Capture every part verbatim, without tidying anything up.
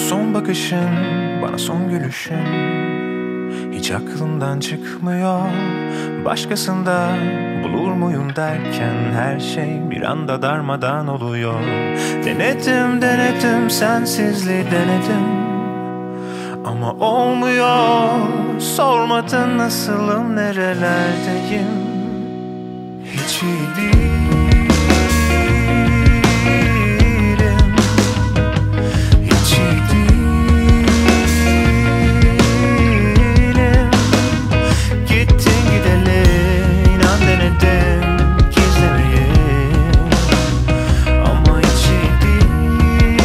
son bakışın, bana son gülüşün hiç aklımdan çıkmıyor. Başkasında bulur muyum derken her şey bir anda darmadan oluyor. Denedim denedim sensizliği denedim ama olmuyor. Sormadın nasılım, nerelerdeyim, hiç iyi değilim, hiç iyi değilim. Gittin gideli inan denedim gizlemeyi ama hiç iyi değilim.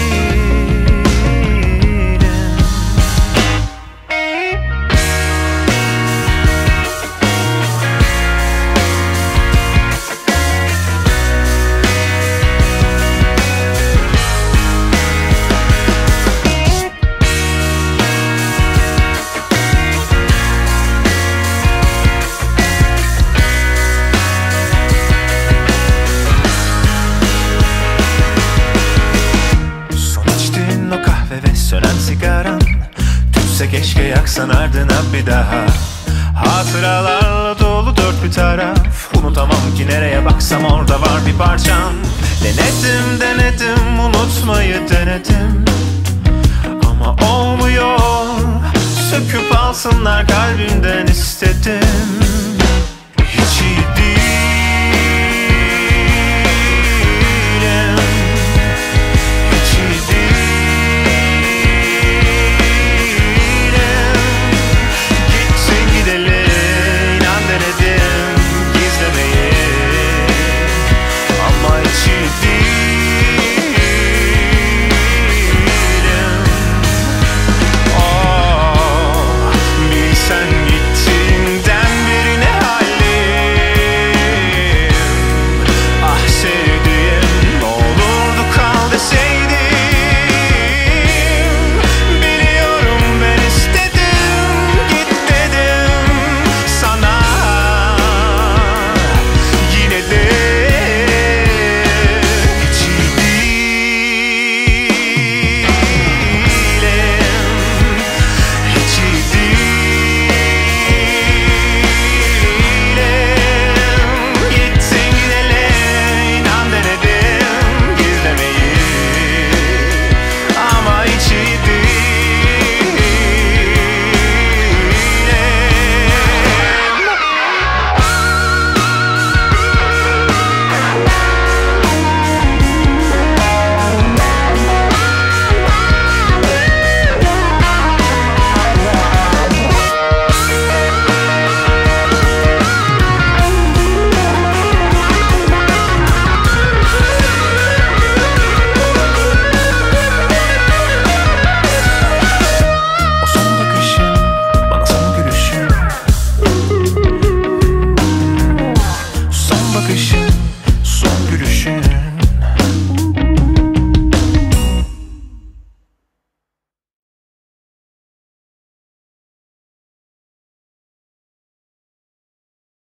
Ve sönen sigaran tütse keşke yaksan ardına bir daha. Hatıralarla dolu dört bir taraf, unutamam ki nereye baksam orada var bir parçam. Denedim denedim unutmayı denedim ama olmuyor. Söküp alsınlar kalbimden istedim.